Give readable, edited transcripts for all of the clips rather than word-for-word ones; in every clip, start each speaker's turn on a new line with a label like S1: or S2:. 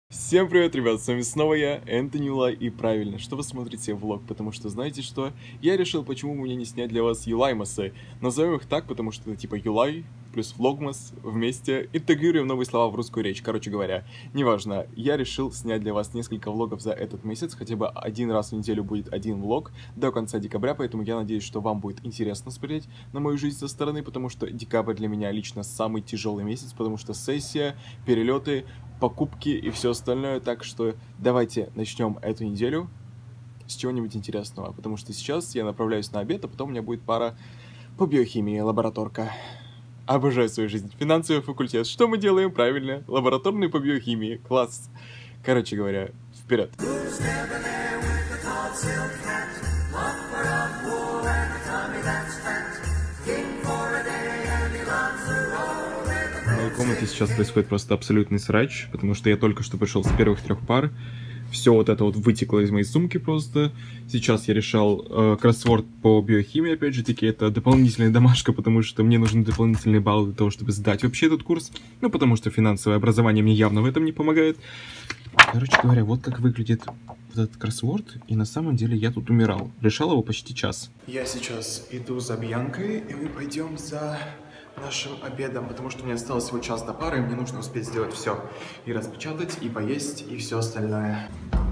S1: Всем привет, ребят, с вами снова я, Энтони Юлай, и правильно, что вы смотрите влог, потому что знаете что? Я решил, почему мне не снять для вас Юлаймасы. Назовем их так, потому что это типа Юлай плюс Влогмас вместе, интегрируем новые слова в русскую речь, короче говоря. Неважно, я решил снять для вас несколько влогов за этот месяц, хотя бы один раз в неделю будет один влог до конца декабря, поэтому я надеюсь, что вам будет интересно смотреть на мою жизнь со стороны, потому что декабрь для меня лично самый тяжелый месяц, потому что сессия, перелеты, покупки и все остальное, так что давайте начнем эту неделю с чего-нибудь интересного, потому что сейчас я направляюсь на обед, а потом у меня будет пара по биохимии, лабораторка. Обожаю свою жизнь. Финансовый факультет. Что мы делаем? Правильно. Лабораторный по биохимии. Класс. Короче говоря, вперед. В моей комнате сейчас происходит просто абсолютный срач, потому что я только что пришел с первых 3 пар. Все вот это вот вытекло из моей сумки просто. Сейчас я решал кроссворд по биохимии, опять же таки, это дополнительная домашка, потому что мне нужны дополнительные баллы для того, чтобы сдать вообще этот курс. Ну, потому что финансовое образование мне явно в этом не помогает. Короче говоря, вот как выглядит вот этот кроссворд, и на самом деле я тут умирал. Решал его почти час. Я сейчас иду за Бьянкой, и мы пойдем за нашим обедом, потому что мне осталось всего час до пары, и мне нужно успеть сделать все. И распечатать, и поесть, и все остальное.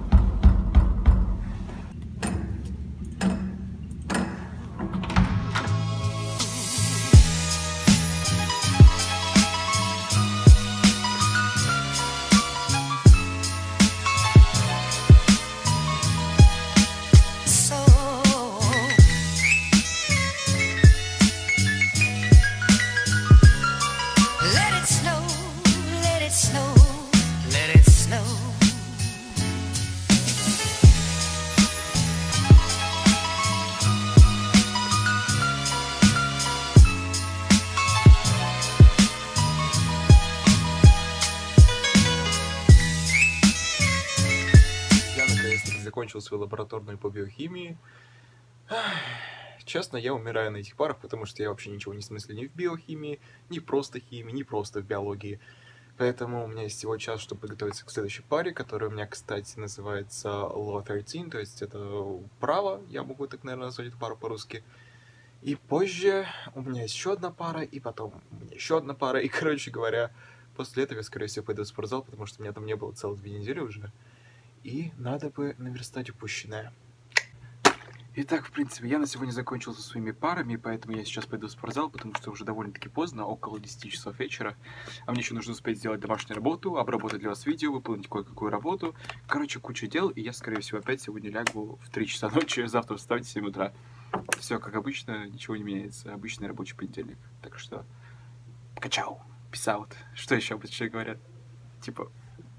S1: Закончил свою лабораторную по биохимии. Честно, я умираю на этих парах, потому что я вообще ничего не смыслю ни в биохимии, ни просто химии, ни просто в биологии. Поэтому у меня есть всего час, чтобы подготовиться к следующей паре, которая у меня, кстати, называется Law 13, то есть это право, я могу так, наверное, назвать эту пару по-русски. И позже у меня есть еще одна пара, и потом у меня еще одна пара, и, короче говоря, после этого я, скорее всего, пойду в спортзал, потому что у меня там не было целых 2 недели уже. И надо бы наверстать упущенное. Итак, в принципе, я на сегодня закончил со своими парами, поэтому я сейчас пойду в спортзал, потому что уже довольно-таки поздно, около 10 часов вечера. А мне еще нужно успеть сделать домашнюю работу, обработать для вас видео, выполнить кое-какую работу. Короче, куча дел, и я, скорее всего, опять сегодня лягу в 3 часа ночи, завтра встать в 7 утра. Все как обычно, ничего не меняется. Обычный рабочий понедельник. Так что, качау, peace out. Что еще обычно говорят? Типа...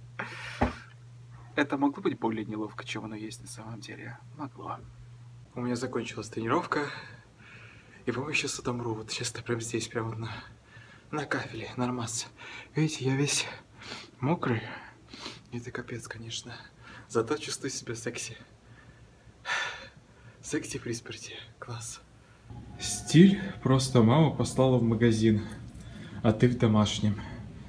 S1: Это могло быть более неловко, чем оно есть на самом деле. Могло. У меня закончилась тренировка. И по-моему, сейчас отомру. Вот честно, прямо здесь, прямо на кафеле. Нормас. Видите, я весь мокрый. Это капец, конечно. Зато чувствую себя секси. Секси при спирте. Класс. Стиль просто мама послала в магазин. А ты в домашнем.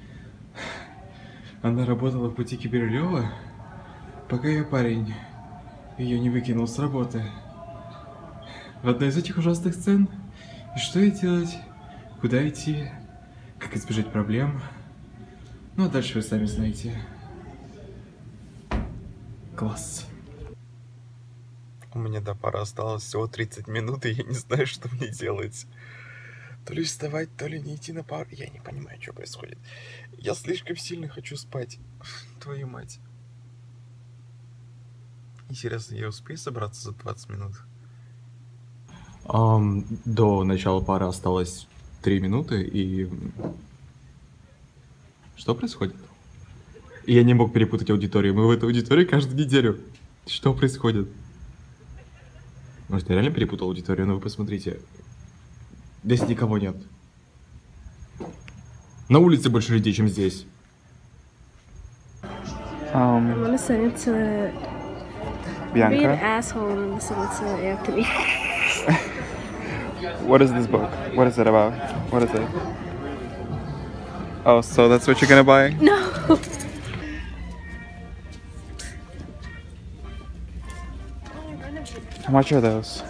S1: Она работала в бутике Бирюлева, пока ее парень ее не выкинул с работы. В одной из этих ужасных сцен. И что ей делать? Куда идти? Как избежать проблем? Ну а дальше вы сами знаете. Класс. У меня до пары осталось всего 30 минут, и я не знаю, что мне делать. То ли вставать, то ли не идти на пару. Я не понимаю, что происходит. Я слишком сильно хочу спать. Твою мать. Интересно, я успею собраться за 20 минут? До начала пары осталось 3 минуты, и... Что происходит? Я не мог перепутать аудиторию. Мы в этой аудитории каждую неделю. Что происходит? Может, я реально перепутал аудиторию? Ну вы посмотрите. Здесь никого нет. На улице больше людей, чем здесь.
S2: I'm gonna send it to
S3: Bianca.
S2: Be an asshole and listen to Anthony.
S3: What is this book? What is it about? What is it? Oh, so that's what you're gonna buy?
S2: No.
S3: How much are those?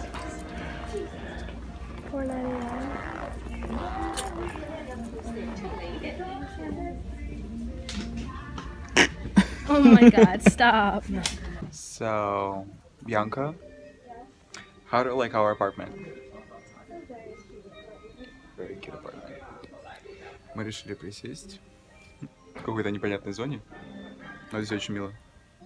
S2: Oh my god, stop.
S3: So, Bianca, how do you like our apartment? Very cute apartment. Мы решили присесть в какой-то непонятной зоне, но здесь очень мило.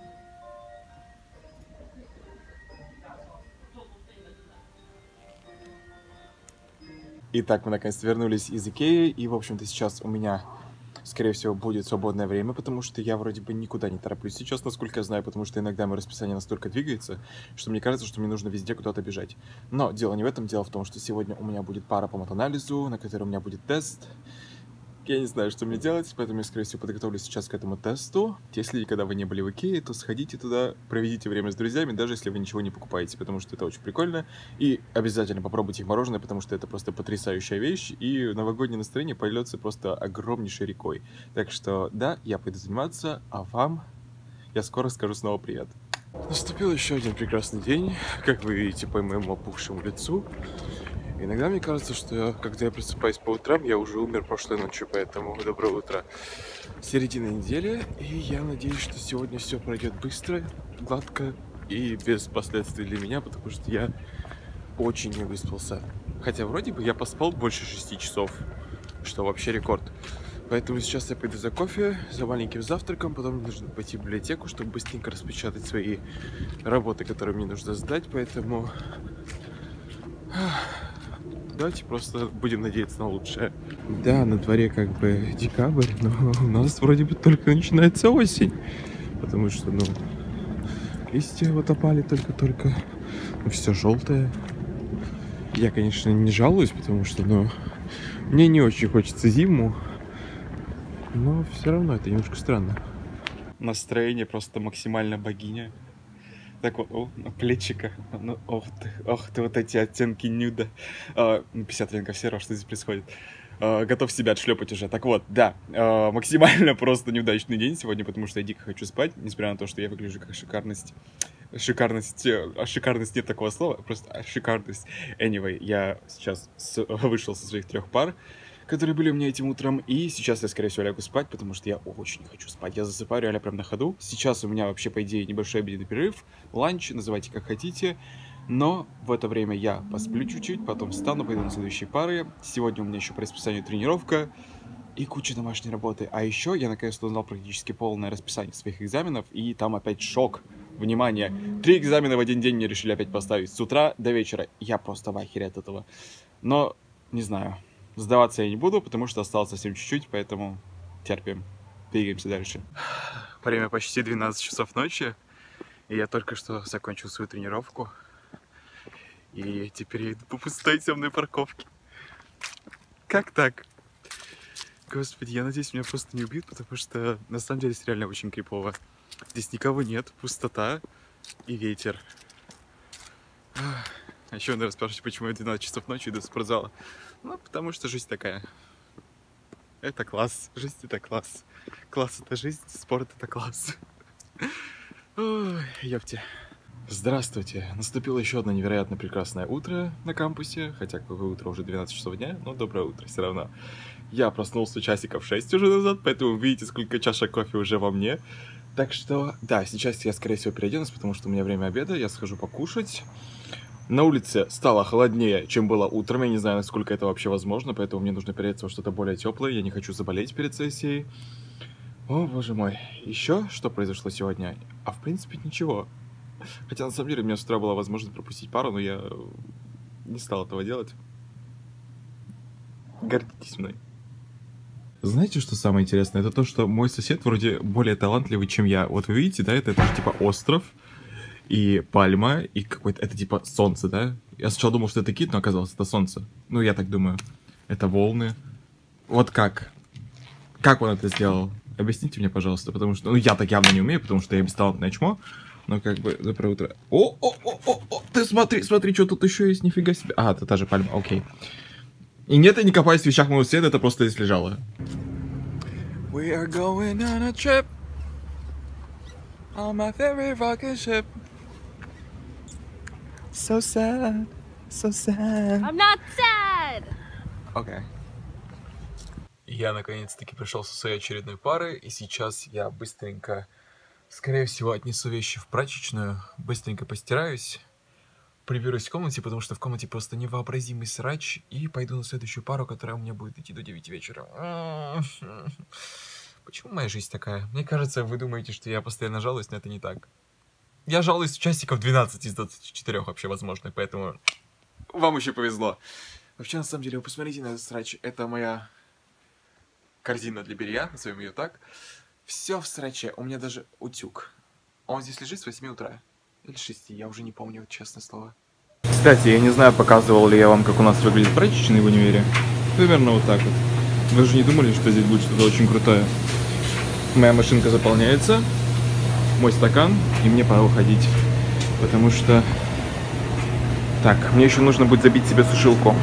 S3: Итак, мы наконец-то вернулись из Икеи, и, в общем-то, сейчас у меня, скорее всего, будет свободное время, потому что я вроде бы никуда не тороплюсь сейчас, насколько я знаю, потому что иногда мое расписание настолько двигается, что мне кажется, что мне нужно везде куда-то бежать. Но дело не в этом, дело в том, что сегодня у меня будет пара по матанализу, на которой у меня будет тест. Я не знаю, что мне делать, поэтому я, скорее всего, подготовлюсь сейчас к этому тесту. Если никогда вы не были в Икее, то сходите туда, проведите время с друзьями, даже если вы ничего не покупаете, потому что это очень прикольно. И обязательно попробуйте их мороженое, потому что это просто потрясающая вещь, и новогоднее настроение польется просто огромнейшей рекой. Так что, да, я пойду заниматься, а вам я скоро скажу снова привет. Наступил еще один прекрасный день, как вы видите по моему опухшему лицу. Иногда мне кажется, что когда я просыпаюсь по утрам, я уже умер прошлой ночью, поэтому доброе утро. Середина недели, и я надеюсь, что сегодня все пройдет быстро, гладко и без последствий для меня, потому что я очень не выспался. Хотя вроде бы я поспал больше 6 часов, что вообще рекорд. Поэтому сейчас я пойду за кофе, за маленьким завтраком, потом мне нужно пойти в библиотеку, чтобы быстренько распечатать свои работы, которые мне нужно сдать, поэтому... Давайте просто будем надеяться на лучшее. Да, на дворе как бы декабрь, но у нас вроде бы только начинается осень. Потому что, ну, листья вот опали только-только. Ну, все желтое. Я, конечно, не жалуюсь, потому что, ну, мне не очень хочется зиму. Но все равно это немножко странно. Настроение просто максимально богиня. Так вот, о, плечика. Ну, ох ты, вот эти оттенки нюда. 50 оттенков серого, что здесь происходит? Готов себя отшлепать уже. Так вот, да, максимально просто неудачный день сегодня, потому что я дико хочу спать, несмотря на то, что я выгляжу как шикарность. Шикарность нет такого слова, просто шикарность. Anyway, я сейчас вышел со своих 3 пар, которые были у меня этим утром, и сейчас я, скорее всего, лягу спать, потому что я очень не хочу спать. Я засыпаю реально прям на ходу. Сейчас у меня вообще, по идее, небольшой обеденный перерыв, ланч, называйте как хотите, но в это время я посплю чуть-чуть, потом встану, пойду на следующие пары. Сегодня у меня еще по расписанию тренировка и куча домашней работы. А еще я наконец-то узнал практически полное расписание своих экзаменов, и там опять шок. Внимание, 3 экзамена в один день мне решили опять поставить с утра до вечера. Я просто в ахере от этого. Но, не знаю... Сдаваться я не буду, потому что осталось совсем чуть-чуть, поэтому терпим. Двигаемся дальше. Время почти 12 часов ночи, и я только что закончил свою тренировку. И теперь я иду по пустой темной парковке. Как так? Господи, я надеюсь, меня просто не убьют, потому что на самом деле здесь реально очень крипово. Здесь никого нет, пустота и ветер. А еще вы, наверное, спрашиваете, почему я в 12 часов ночи иду в спортзал. Ну, потому что жизнь такая. Это класс. Жизнь это класс. Класс это жизнь, спорт это класс. Ой, ёпте. Здравствуйте. Наступило еще одно невероятно прекрасное утро на кампусе. Хотя какое утро, уже 12 часов дня, но доброе утро все равно. Я проснулся часиков 6 уже назад, поэтому видите, сколько чашек кофе уже во мне. Так что, да, сейчас я, скорее всего, переоденусь, потому что у меня время обеда, я схожу покушать. На улице стало холоднее, чем было утром, я не знаю, насколько это вообще возможно, поэтому мне нужно переодеться во что-то более теплое, я не хочу заболеть перед сессией. О, боже мой. Еще что произошло сегодня? А в принципе ничего. Хотя на самом деле у меня с утра была возможность пропустить пару, но я не стал этого делать. Гордитесь мной. Знаете, что самое интересное? Это то, что мой сосед вроде более талантливый, чем я. Вот вы видите, да, это же типа остров. И пальма, и какой-то... Это типа солнце, да? Я сначала думал, что это кит, но оказалось, это солнце. Ну, я так думаю. Это волны. Вот как? Как он это сделал? Объясните мне, пожалуйста, потому что... Ну, я так явно не умею, потому что я бесталантное чмо. Но как бы... Доброе утро. О! Ты смотри, что тут еще есть, нифига себе. А, это та же пальма, окей. И нет, я не копаюсь в вещах моего соседа, это просто здесь лежало. We are going on a trip on my favorite rocket ship. So sad, so sad.
S2: I'm not sad!
S1: Окей. Я наконец-таки пришел со своей очередной пары, и сейчас я быстренько, скорее всего, отнесу вещи в прачечную, быстренько постираюсь, приберусь в комнате, потому что в комнате просто невообразимый срач, и пойду на следующую пару, которая у меня будет идти до 9 вечера. Почему моя жизнь такая? Мне кажется, вы думаете, что я постоянно жалуюсь, но это не так. Я жалуюсь часиков 12 из 24 вообще возможных, поэтому вам еще повезло. Вообще, на самом деле, вы посмотрите на этот срач. Это моя корзина для белья, назовем ее так. Все в сраче. У меня даже утюг. Он здесь лежит с 8 утра. Или 6, я уже не помню, честное слово.
S3: Кстати, я не знаю, показывал ли я вам, как у нас выглядит прачечный в универе. Примерно вот так вот. Вы же не думали, что здесь будет что-то очень крутое. Моя машинка заполняется, мой стакан, и мне пора уходить. Потому что... Так, мне еще нужно будет забить себе сушилку.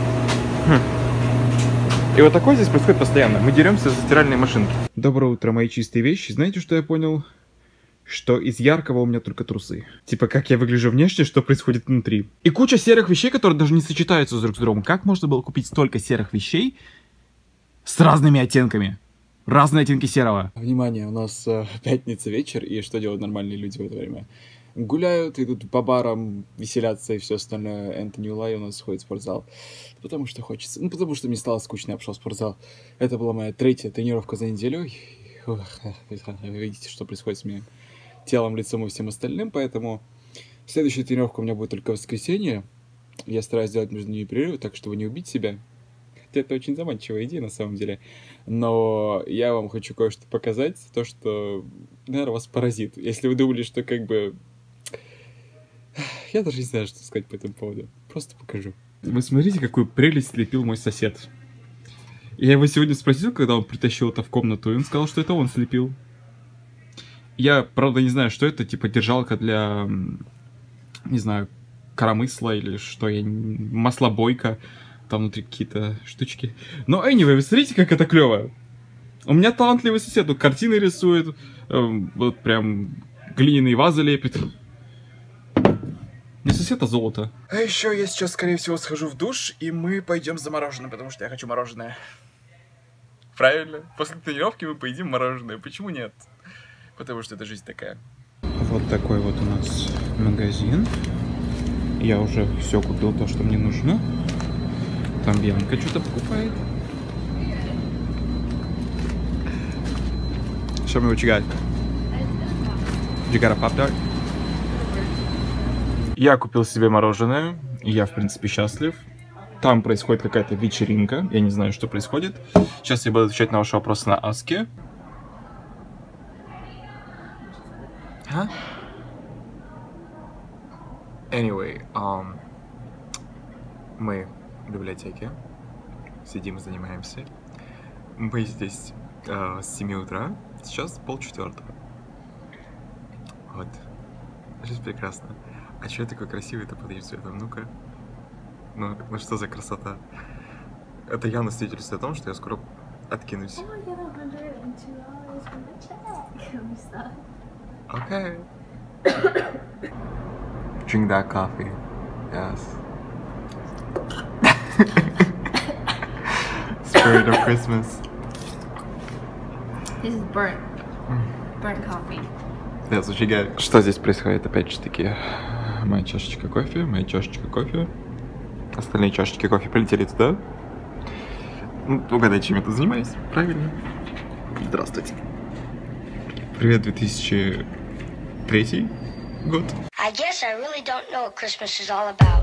S3: И вот такое здесь происходит постоянно. Мы деремся за стиральные машинки. Доброе утро, мои чистые вещи. Знаете, что я понял? Что из яркого у меня только трусы. Типа, как я выгляжу внешне, что происходит внутри. И куча серых вещей, которые даже не сочетаются друг с другом. Как можно было купить столько серых вещей с разными оттенками? Разные оттенки серого.
S4: Внимание, у нас пятница вечер, и что делают нормальные люди в это время? Гуляют, идут по барам, веселятся и все остальное. Энтони Улай у нас ходит в спортзал. Потому что хочется. Ну, потому что мне стало скучно, я пошел в спортзал. Это была моя 3-я тренировка за неделю. Вы видите, что происходит с моим телом, лицом и всем остальным, поэтому следующая тренировка у меня будет только в воскресенье. Я стараюсь сделать между ними перерыв, так, чтобы не убить себя. Хотя это очень заманчивая идея, на самом деле. Но я вам хочу кое-что показать, то, что, наверное, вас поразит. Если вы думали, что как бы... Я даже не знаю, что сказать по этому поводу. Просто покажу.
S3: Вы смотрите, какую прелесть слепил мой сосед. Я его сегодня спросил, когда он притащил это в комнату, и он сказал, что это он слепил. Я, правда, не знаю, что это, типа держалка для, не знаю, коромысла или что, маслобойка, там внутри какие-то штучки. Но, anyway, вы смотрите, как это клево. У меня талантливый сосед, он картины рисует, вот прям глиняные вазы лепит. Не сосед, а золото.
S1: А еще я сейчас, скорее всего, схожу в душ, и мы пойдем за мороженым, потому что я хочу мороженое. Правильно? После тренировки мы поедим мороженое. Почему нет? Потому что это жизнь такая.
S3: Вот такой вот у нас магазин. Я уже все купил, то, что мне нужно. Там Бьянка что-то покупает. Show me what you got. You got a Pop-Tart? Я купил себе мороженое. И я, в принципе, счастлив. Там происходит какая-то вечеринка. Я не знаю, что происходит. Сейчас я буду отвечать на ваши вопросы на Аске.
S1: Huh? Anyway, мы в библиотеке сидим и занимаемся. Мы здесь с 7 утра, сейчас 3:30. Вот. Жизнь прекрасна. А чё я такой красивый-то под этим цветом? Ну-ка. Ну что за красота? Это явно свидетельствует о том, что я скоро откинусь. Okay. Drink that coffee. Yes. Spirit of Christmas.
S2: This is burnt. Burnt coffee.
S1: That's what you get. Что здесь происходит? Опять же таки, моя чашечка кофе, моя чашечка кофе. Остальные чашечки кофе полетели туда. Ну, угадайте, чем я тут занимаюсь. Правильно. Здравствуйте. Привет, 2003 год.
S5: I guess I really don't know what Christmas is all about.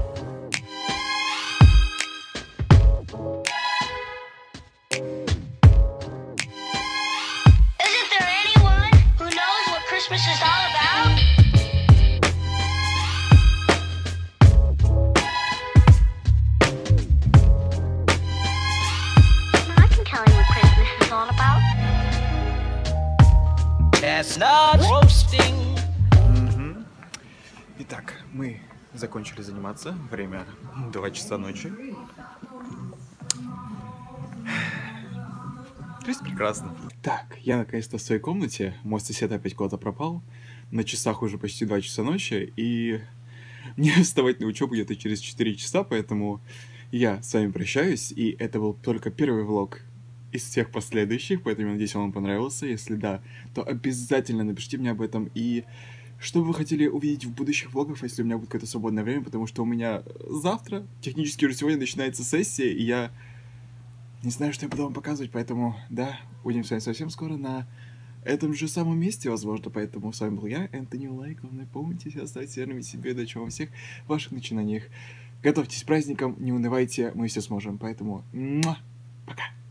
S5: Isn't there anyone who knows what Christmas is all about? I can tell you what Christmas is all about.
S6: Chestnut roasting.
S1: Итак, мы закончили заниматься. Время 2 часа ночи. Жизнь прекрасна.
S4: Так, я наконец-то в своей комнате. Мой сосед опять куда-то пропал. На часах уже почти 2 часа ночи. И мне вставать на учебу где-то через 4 часа, поэтому я с вами прощаюсь, и это был только первый влог из всех последующих, поэтому я надеюсь, он вам понравился. Если да, то обязательно напишите мне об этом, и что бы вы хотели увидеть в будущих влогах, если у меня будет какое-то свободное время, потому что у меня завтра, технически уже сегодня начинается сессия, и я не знаю, что я буду вам показывать, поэтому, да, увидимся с вами совсем скоро на этом же самом месте, возможно, поэтому с вами был я, Энтони Улай. Главное, помните, оставайтесь верными себе, удачи вам во всех ваших начинаниях. Готовьтесь к праздникам, не унывайте, мы все сможем, поэтому пока!